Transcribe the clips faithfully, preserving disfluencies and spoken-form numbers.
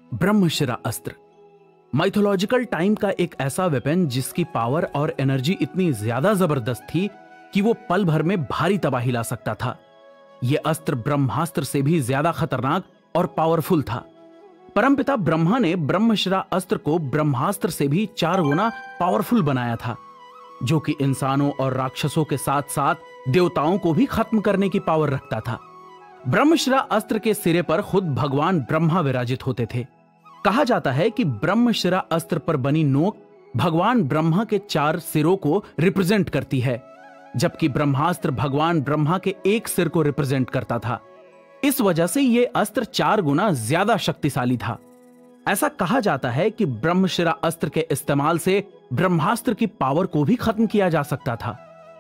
ब्रह्मशिरा अस्त्र mythological time का एक ऐसा वेपन जिसकी पावर और एनर्जी इतनी ज्यादा जबरदस्त थी कि वो पल भर में भारी तबाही ला सकता था। यह अस्त्र ब्रह्मास्त्र से भी ज्यादा खतरनाक और पावरफुल था। परमपिता ब्रह्मा ने ब्रह्मशिरा अस्त्र को ब्रह्मास्त्र से भी चार गुना पावरफुल बनाया था, जो कि इंसानों और राक्षसों के साथ साथ देवताओं को भी खत्म करने की पावर रखता था। ब्रह्मशिरा अस्त्र के सिरे पर खुद भगवान ब्रह्मा विराजित होते थे। कहा जाता है कि ब्रह्मशिरा अस्त्र पर बनी नोक भगवान ब्रह्मा के चार सिरों को रिप्रेजेंट करती है, जबकि ब्रह्मास्त्र भगवान ब्रह्मा के एक सिर को रिप्रेजेंट करता था। इस वजह से यह अस्त्र चार गुना ज्यादा शक्तिशाली था। ऐसा कहा जाता है कि ब्रह्मशिरा अस्त्र के इस्तेमाल से ब्रह्मास्त्र की पावर को भी खत्म किया जा सकता था।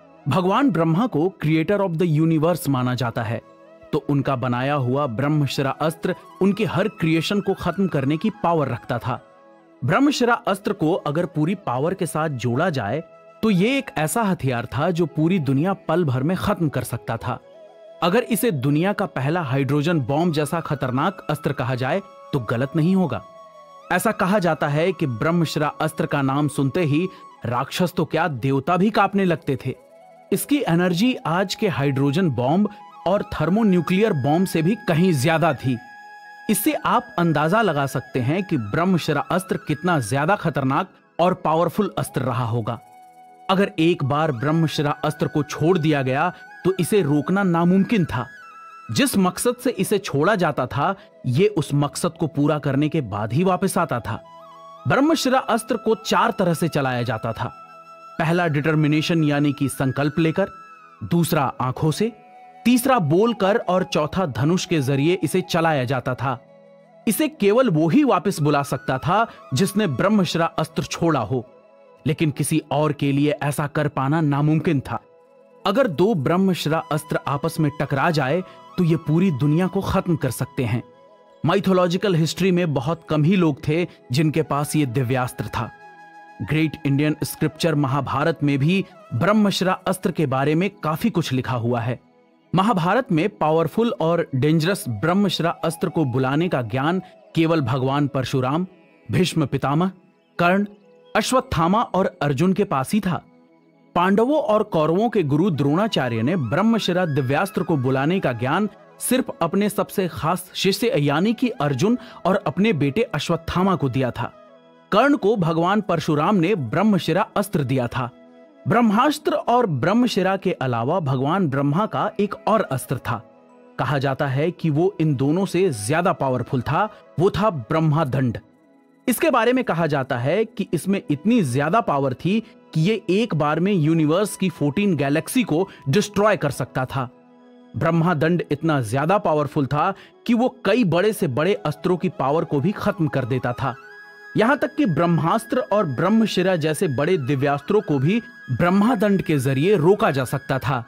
भगवान ब्रह्मा को क्रिएटर ऑफ द यूनिवर्स माना जाता है, तो उनका बनाया हुआ ब्रह्मशिरा अस्त्र उनके हर क्रिएशन को खत्म करने की पावर रखता था। ब्रह्मशिरा अस्त्र को अगर पूरी पावर के साथ जोड़ा जाए तो यह एक ऐसा हथियार था जो पूरी दुनिया पल भर में खत्म कर सकता था। अगर इसे दुनिया का पहला हाइड्रोजन बॉम्ब जैसा खतरनाक अस्त्र कहा जाए तो गलत नहीं होगा। ऐसा कहा जाता है कि ब्रह्मशिरा अस्त्र का नाम सुनते ही राक्षस तो क्या देवता भी कांपने लगते थे। इसकी एनर्जी आज के हाइड्रोजन बॉम्ब और थर्मोन्यूक्लियर बॉम्ब से भी कहीं ज्यादा थी। इससे आप अंदाजा लगा सकते हैं कि ब्रह्मशिरा अस्त्र कितना ज्यादा खतरनाक और पावरफुल अस्त्र रहा होगा। अगर एक बार ब्रह्मशिरा अस्त्र को छोड़ दिया गया तो इसे रोकना नामुमकिन था। जिस मकसद से इसे छोड़ा जाता था, यह उस मकसद को पूरा करने के बाद ही वापस आता था। ब्रह्मशिरा अस्त्र को चार तरह से चलाया जाता था। पहला डिटर्मिनेशन यानी कि संकल्प लेकर, दूसरा आंखों से, तीसरा बोलकर और चौथा धनुष के जरिए इसे चलाया जाता था। इसे केवल वो ही वापस बुला सकता था जिसने ब्रह्मशिरा अस्त्र छोड़ा हो, लेकिन किसी और के लिए ऐसा कर पाना नामुमकिन था। अगर दो ब्रह्मशिरा अस्त्र आपस में टकरा जाए तो ये पूरी दुनिया को खत्म कर सकते हैं। माइथोलॉजिकल हिस्ट्री में बहुत कम ही लोग थे जिनके पास ये दिव्यास्त्र था। ग्रेट इंडियन स्क्रिप्चर महाभारत में भी ब्रह्मशिरा अस्त्र के बारे में काफी कुछ लिखा हुआ है। महाभारत में पावरफुल और डेंजरस ब्रह्मशिरा अस्त्र को बुलाने का ज्ञान केवल भगवान परशुराम, भीष्म पितामह, कर्ण, अश्वत्थामा और अर्जुन के पास ही था। पांडवों और कौरवों के गुरु द्रोणाचार्य ने ब्रह्मशिरा दिव्यास्त्र को बुलाने का ज्ञान सिर्फ अपने सबसे खास शिष्य यानी कि अर्जुन और अपने बेटे अश्वत्थामा को दिया था। कर्ण को भगवान परशुराम ने ब्रह्मशिरा अस्त्र दिया था। ब्रह्मास्त्र और ब्रह्मशिरा के अलावा भगवान ब्रह्मा का एक और अस्त्र था। कहा जाता है कि वो इन दोनों से ज्यादा पावरफुल था। वो था ब्रह्मादंड। इसके बारे में कहा जाता है कि इसमें इतनी ज्यादा पावर थी कि ये एक बार में यूनिवर्स की चौदह गैलेक्सी को डिस्ट्रॉय कर सकता था। ब्रह्मादंड इतना ज्यादा पावरफुल था कि वो कई बड़े से बड़े अस्त्रों की पावर को भी खत्म कर देता था। यहां तक कि ब्रह्मास्त्र और ब्रह्मशिरा जैसे बड़े दिव्यास्त्रों को भी ब्रह्मादंड के जरिए रोका जा सकता था।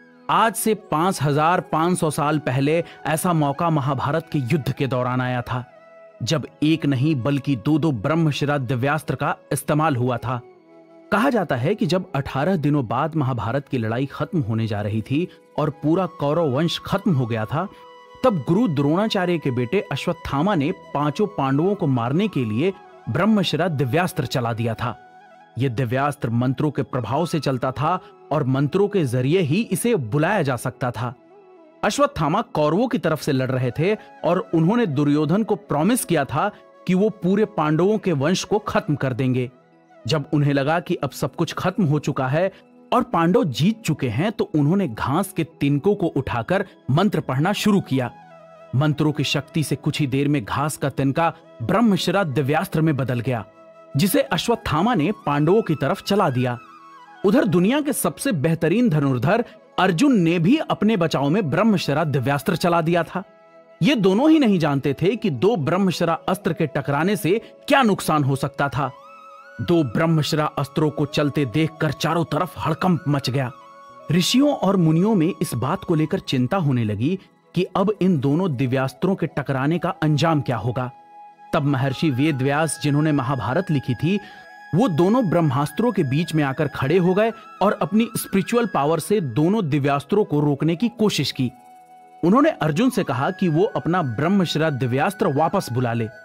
आज से पांच हजार पांच सौ साल पहले ऐसा मौका महाभारत के युद्ध के दौरान आया था, जब एक नहीं बल्कि दो दो ब्रह्मशिरा दिव्यास्त्र का इस्तेमाल हुआ था। कहा जाता है कि जब अठारह दिनों बाद महाभारत की लड़ाई खत्म होने जा रही थी और पूरा कौरव वंश खत्म हो गया था, तब गुरु द्रोणाचार्य के बेटे अश्वत्थामा ने पांचों पांडवों को मारने के लिए ब्रह्मशिरा दिव्यास्त्र चला दिया था। यह दिव्यास्त्र मंत्रों के प्रभाव से चलता था और मंत्रों के जरिए ही इसे बुलाया जा सकता था। अश्वत्थामा कौरवों की तरफ से लड़ रहे थे और उन्होंने दुर्योधन को प्रॉमिस किया था कि वो पूरे पांडवों के वंश को खत्म कर देंगे। जब उन्हें लगा कि अब सब कुछ खत्म हो चुका है और पांडव जीत चुके हैं, तो उन्होंने घास के तिनकों को उठाकर मंत्र पढ़ना शुरू किया। मंत्रों की शक्ति से कुछ ही देर में घास का तिनका ब्रह्मशिरा दिव्यास्त्र में बदल गया, जिसे अश्वत्थामा ने पांडवों की तरफ चला दिया। उधर दुनिया के सबसे बेहतरीन धनुर्धर अर्जुन ने भी अपने बचाव में ब्रह्मशिरा दिव्यास्त्र चला दिया था। ये दोनों ही नहीं जानते थे कि दो ब्रह्मशिरा अस्त्र के टकराने से क्या नुकसान हो सकता था। दो ब्रह्मशिरा अस्त्रों को चलते देखकर चारों तरफ हड़कंप मच गया। ऋषियों और मुनियों में इस बात को लेकर चिंता होने लगी कि अब इन दोनों दिव्यास्त्रों के टकराने का अंजाम क्या होगा। तब महर्षि वेदव्यास, जिन्होंने महाभारत लिखी थी, वो दोनों ब्रह्मास्त्रों के बीच में आकर खड़े हो गए और अपनी स्पिरिचुअल पावर से दोनों दिव्यास्त्रों को रोकने की कोशिश की। उन्होंने अर्जुन से कहा कि वो अपना ब्रह्मशिरा दिव्यास्त्र वापस बुला ले।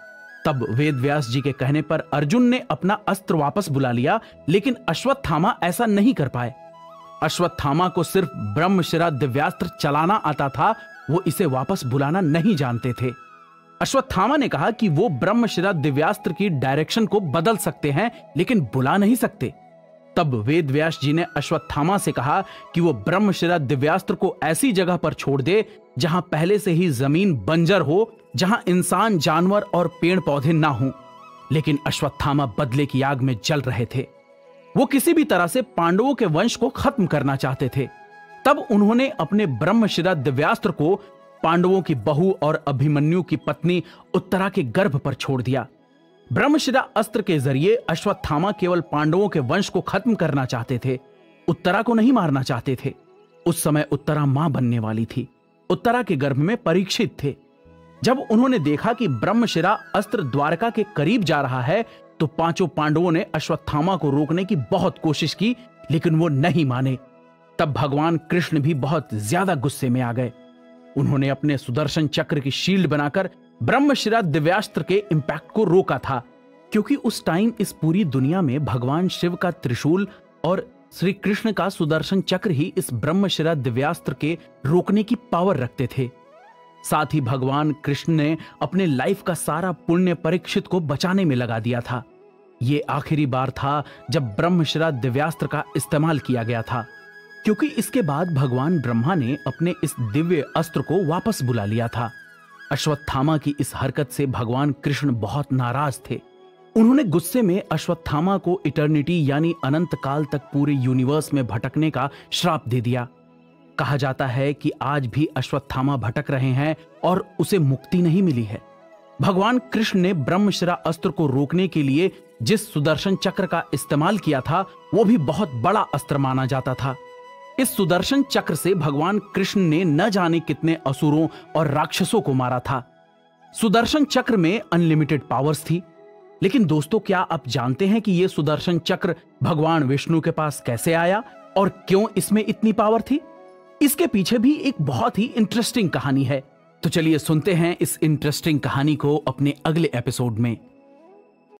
तब वेदव्यास जी के कहने पर अर्जुन ने अपना अस्त्र वापस बुला लिया, लेकिन अश्वत्थामा ऐसा नहीं कर पाए। अश्वत्थामा को सिर्फ ब्रह्मशिरा दिव्यास्त्र चलाना आता था, वो इसे वापस बुलाना नहीं जानते थे। अश्वत्थामा ने कहा कि वो ब्रह्मशिरा दिव्यास्त्र की डायरेक्शन को बदल सकते हैं, लेकिन बुला नहीं सकते। तब वेदव्यास जी ने अश्वत्थामा से कहा कि वो ब्रह्मशिरा दिव्यास्त्र को ऐसी जगह पर छोड़ दे जहां पहले से ही जमीन बंजर हो, जहां इंसान, जानवर और पेड़ पौधे ना हों। लेकिन अश्वत्थामा बदले की आग में जल रहे थे। वो किसी भी तरह से पांडवों के वंश को खत्म करना चाहते थे। तब उन्होंने अपने ब्रह्मशिरा दिव्यास्त्र को पांडवों की बहू और अभिमन्यु की पत्नी उत्तरा के गर्भ पर छोड़ दिया। ब्रह्मशिरा अस्त्र के जरिए अश्वत्थामा केवल पांडवों के वंश को खत्म करना चाहते थे, उत्तरा को नहीं मारना चाहते थे। उस समय उत्तरा मां बनने वाली थी। उत्तरा के गर्भ में परीक्षित थे। जब उन्होंने देखा कि ब्रह्मशिरा अस्त्र द्वारका के करीब जा रहा है, तो पांचों पांडवों ने अश्वत्थामा को रोकने की बहुत कोशिश की, लेकिन वो नहीं माने। तब भगवान कृष्ण भी बहुत ज्यादा गुस्से में आ गए। उन्होंने अपने सुदर्शन चक्र की शील्ड बनाकर ब्रह्मशिरा दिव्यास्त्र के इंपैक्ट को रोका था, क्योंकि उस टाइम इस पूरी दुनिया में भगवान शिव का त्रिशूल और श्री कृष्ण का सुदर्शन चक्र ही इस ब्रह्मशिरा दिव्यास्त्र के रोकने की पावर रखते थे। साथ ही भगवान कृष्ण ने अपने लाइफ का सारा पुण्य परीक्षित को बचाने में लगा दिया था। यह आखिरी बार था जब ब्रह्मशिरा दिव्यास्त्र का इस्तेमाल किया गया था, क्योंकि इसके बाद भगवान ब्रह्मा ने अपने इस दिव्य अस्त्र को वापस बुला लिया था। अश्वत्थामा की इस हरकत से भगवान कृष्ण बहुत नाराज थे। उन्होंने गुस्से में अश्वत्थामा को इटर्निटी यानी अनंत काल तक पूरे यूनिवर्स में भटकने का श्राप दे दिया। कहा जाता है कि आज भी अश्वत्थामा भटक रहे हैं और उसे मुक्ति नहीं मिली है। भगवान कृष्ण ने ब्रह्मशिरा अस्त्र को रोकने के लिए जिस सुदर्शन चक्र का इस्तेमाल किया था, वो भी बहुत बड़ा अस्त्र माना जाता था। इस सुदर्शन चक्र से भगवान कृष्ण ने न जाने कितने असुरों और राक्षसों को मारा था। सुदर्शन चक्र में अनलिमिटेड पावर्स थी। लेकिन दोस्तों, क्या आप जानते हैं कि यह सुदर्शन चक्र भगवान विष्णु के पास कैसे आया और क्यों इसमें इतनी पावर थी? इसके पीछे भी एक बहुत ही इंटरेस्टिंग कहानी है। तो चलिए सुनते हैं इस इंटरेस्टिंग कहानी को अपने अगले एपिसोड में।